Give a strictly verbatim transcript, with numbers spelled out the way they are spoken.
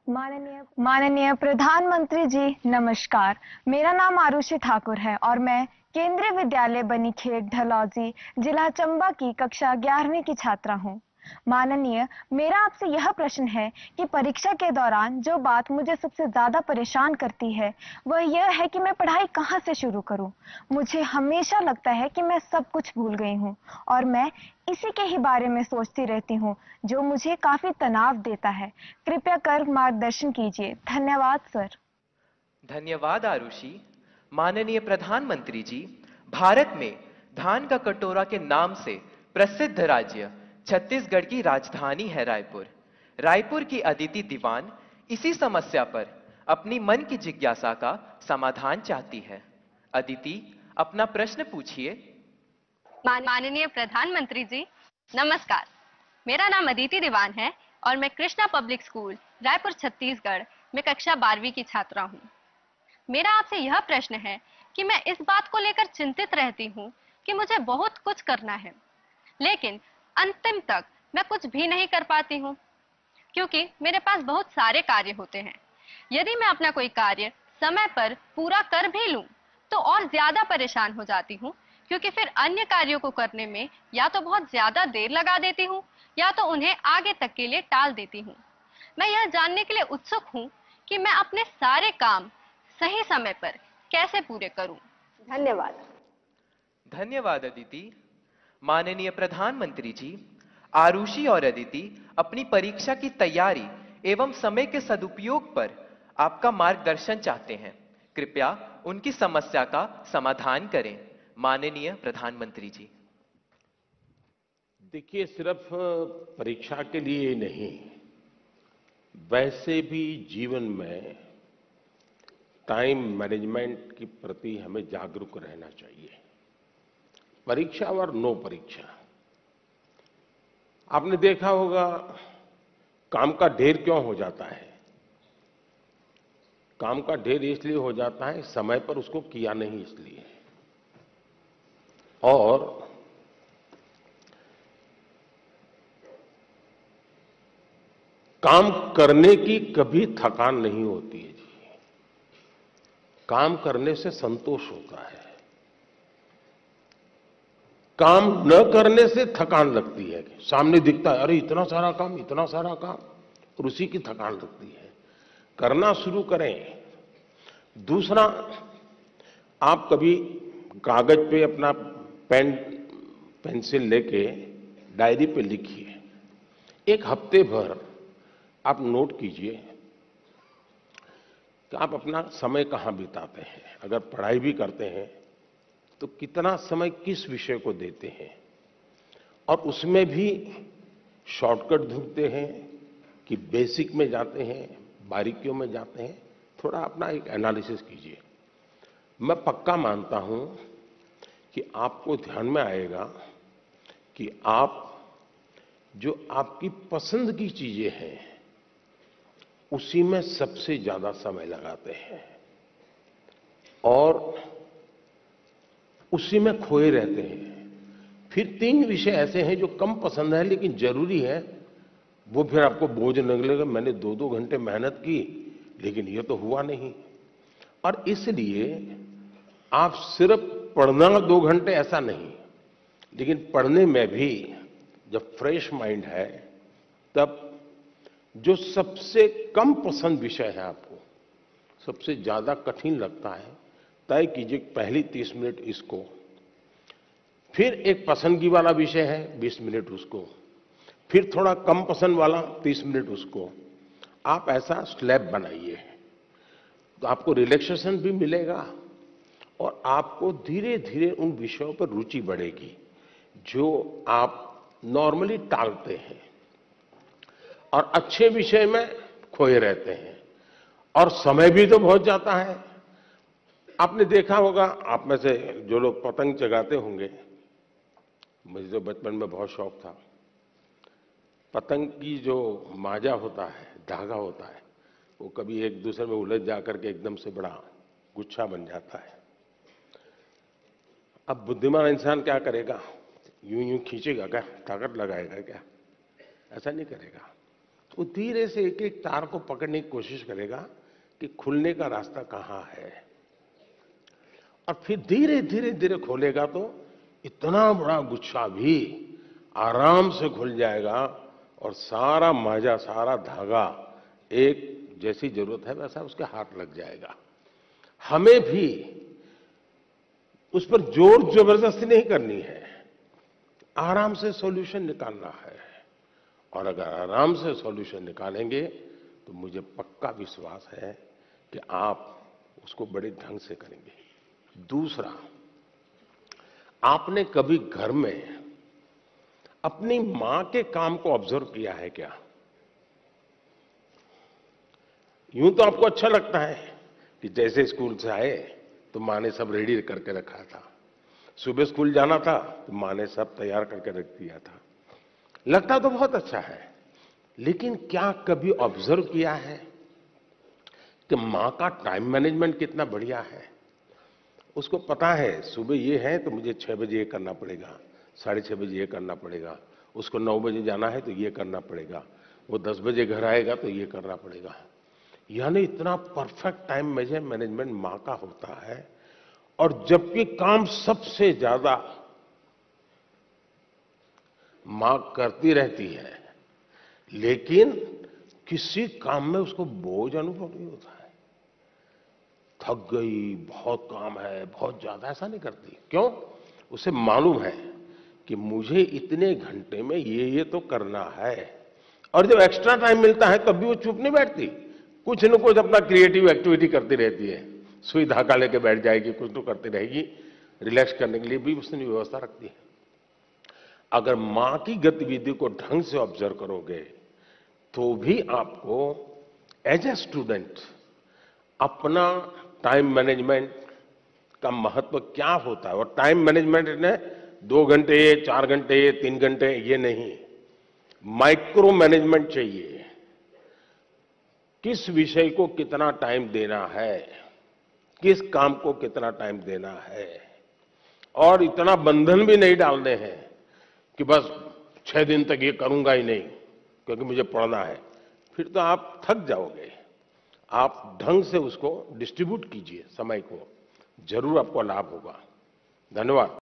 माननीय माननीय प्रधानमंत्री जी नमस्कार। मेरा नाम आरुषि ठाकुर है और मैं केंद्रीय विद्यालय बनीखेत ढलौजी जिला चंबा की कक्षा ग्यारहवीं की छात्रा हूँ। माननीय, मेरा आपसे यह प्रश्न है कि परीक्षा के दौरान जो बात मुझे सबसे ज्यादा परेशान करती है वह यह है कि मैं पढ़ाई कहाँ से शुरू करूं। मुझे हमेशा लगता है कि मैं सब कुछ भूल गई हूं और मैं इसी के ही बारे में सोचती रहती हूं, जो मुझे काफी तनाव देता है। कृपया कर मार्गदर्शन कीजिए। धन्यवाद सर। धन्यवाद आरुषि। माननीय प्रधानमंत्री जी, भारत में धान का कटोरा के नाम से प्रसिद्ध राज्य छत्तीसगढ़ की राजधानी है रायपुर। रायपुर की अदिति दीवान इसी समस्या पर अपनी मन की जिज्ञासा का समाधान चाहती है। अदिति, अपना प्रश्न पूछिए। माननीय प्रधानमंत्री जी नमस्कार। मेरा नाम अदिति दीवान है और मैं कृष्णा पब्लिक स्कूल रायपुर छत्तीसगढ़ में कक्षा बारहवीं की छात्रा हूँ। मेरा आपसे यह प्रश्न है कि मैं इस बात को लेकर चिंतित रहती हूँ कि मुझे बहुत कुछ करना है, लेकिन अंतिम तक मैं कुछ भी नहीं कर पाती हूँ, क्योंकि मेरे पास बहुत सारे कार्य होते हैं। यदि मैं अपना कोई कार्य समय पर पूरा कर भी लूं, तो और ज्यादा परेशान हो जाती हूँ, क्योंकि फिर अन्य कार्यों को करने में या तो बहुत ज्यादा देर लगा देती हूँ या तो उन्हें आगे तक के लिए टाल देती हूँ। मैं यह जानने के लिए उत्सुक हूँ कि मैं अपने सारे काम सही समय पर कैसे पूरे करूं। धन्यवाद। धन्यवाद अदिति। माननीय प्रधानमंत्री जी, आरुषि और अदिति अपनी परीक्षा की तैयारी एवं समय के सदुपयोग पर आपका मार्गदर्शन चाहते हैं। कृपया उनकी समस्या का समाधान करें। माननीय प्रधानमंत्री जी। देखिए, सिर्फ परीक्षा के लिए नहीं, वैसे भी जीवन में टाइम मैनेजमेंट के प्रति हमें जागरूक रहना चाहिए। परीक्षा और नो परीक्षा, आपने देखा होगा काम का ढेर क्यों हो जाता है। काम का ढेर इसलिए हो जाता है समय पर उसको किया नहीं इसलिए। और काम करने की कभी थकान नहीं होती है जी। काम करने से संतोष होता है, काम न करने से थकान लगती है। सामने दिखता है अरे इतना सारा काम, इतना सारा काम, और उसी की थकान लगती है। करना शुरू करें। दूसरा, आप कभी कागज पे अपना पेन पेंसिल लेके डायरी पे लिखिए। एक हफ्ते भर आप नोट कीजिए कि आप अपना समय कहां बिताते हैं। अगर पढ़ाई भी करते हैं तो कितना समय किस विषय को देते हैं, और उसमें भी शॉर्टकट ढूंढते हैं कि बेसिक में जाते हैं, बारीकियों में जाते हैं। थोड़ा अपना एक एनालिसिस कीजिए। मैं पक्का मानता हूं कि आपको ध्यान में आएगा कि आप जो आपकी पसंद की चीजें हैं उसी में सबसे ज्यादा समय लगाते हैं और उसी में खोए रहते हैं। फिर तीन विषय ऐसे हैं जो कम पसंद है लेकिन जरूरी है, वो फिर आपको बोझ निकलेगा। मैंने दो दो घंटे मेहनत की लेकिन ये तो हुआ नहीं। और इसलिए आप सिर्फ पढ़ना दो घंटे ऐसा नहीं, लेकिन पढ़ने में भी जब फ्रेश माइंड है तब जो सबसे कम पसंद विषय है, आपको सबसे ज्यादा कठिन लगता है, तय कीजिए पहली तीस मिनट इसको, फिर एक पसंदगी वाला विषय है बीस मिनट उसको, फिर थोड़ा कम पसंद वाला तीस मिनट उसको। आप ऐसा स्लैब बनाइए तो आपको रिलैक्सेशन भी मिलेगा और आपको धीरे धीरे उन विषयों पर रुचि बढ़ेगी जो आप नॉर्मली टालते हैं और अच्छे विषय में खोए रहते हैं। और समय भी तो बहुत जाता है। आपने देखा होगा, आप में से जो लोग पतंग चगाते होंगे, मुझे तो बचपन में बहुत शौक था। पतंग की जो माजा होता है, धागा होता है, वो कभी एक दूसरे में उलझ जाकर के एकदम से बड़ा गुच्छा बन जाता है। अब बुद्धिमान इंसान क्या करेगा? यूं यूं खींचेगा क्या? ताकत लगाएगा क्या? ऐसा नहीं करेगा। वो धीरे से एक एक तार को पकड़ने की कोशिश करेगा कि खुलने का रास्ता कहां है, और फिर धीरे धीरे धीरे खोलेगा तो इतना बड़ा गुच्छा भी आराम से खुल जाएगा और सारा माजा, सारा धागा एक जैसी जरूरत है वैसा उसके हाथ लग जाएगा। हमें भी उस पर जोर जबरदस्ती नहीं करनी है, आराम से सॉल्यूशन निकालना है। और अगर आराम से सॉल्यूशन निकालेंगे तो मुझे पक्का विश्वास है कि आप उसको बड़े ढंग से करेंगे। दूसरा, आपने कभी घर में अपनी मां के काम को ऑब्जर्व किया है क्या? यूं तो आपको अच्छा लगता है कि जैसे स्कूल से आए तो मां ने सब रेडी करके रखा था, सुबह स्कूल जाना था तो मां ने सब तैयार करके रख दिया था, लगता तो बहुत अच्छा है। लेकिन क्या कभी ऑब्जर्व किया है कि मां का टाइम मैनेजमेंट कितना बढ़िया है? उसको पता है सुबह ये है तो मुझे छह बजे ये करना पड़ेगा, साढ़े छह बजे ये करना पड़ेगा, उसको नौ बजे जाना है तो ये करना पड़ेगा, वो दस बजे घर आएगा तो ये करना पड़ेगा। यानी इतना परफेक्ट टाइम मैनेजमेंट मां का होता है। और जबकि काम सबसे ज्यादा मां करती रहती है, लेकिन किसी काम में उसको बोझ अनुभव नहीं होता है। थक गई, बहुत काम है, बहुत ज्यादा, ऐसा नहीं करती। क्यों? उसे मालूम है कि मुझे इतने घंटे में ये ये तो करना है। और जब एक्स्ट्रा टाइम मिलता है तब भी वो चुप नहीं बैठती, कुछ न कुछ अपना क्रिएटिव एक्टिविटी करती रहती है। सुई धागा लेके बैठ जाएगी, कुछ तो करती रहेगी, रिलैक्स करने के लिए भी उसने व्यवस्था रखती है। अगर मां की गतिविधि को ढंग से ऑब्जर्व करोगे तो भी आपको एज ए स्टूडेंट अपना टाइम मैनेजमेंट का महत्व क्या होता है, और टाइम मैनेजमेंट ने दो घंटे, चार घंटे, तीन घंटे ये नहीं, माइक्रो मैनेजमेंट चाहिए। किस विषय को कितना टाइम देना है, किस काम को कितना टाइम देना है, और इतना बंधन भी नहीं डालने हैं कि बस छह दिन तक ये करूंगा ही नहीं क्योंकि मुझे पढ़ना है। फिर तो आप थक जाओगे। आप ढंग से उसको डिस्ट्रीब्यूट कीजिए समय को, जरूर आपको लाभ होगा। धन्यवाद।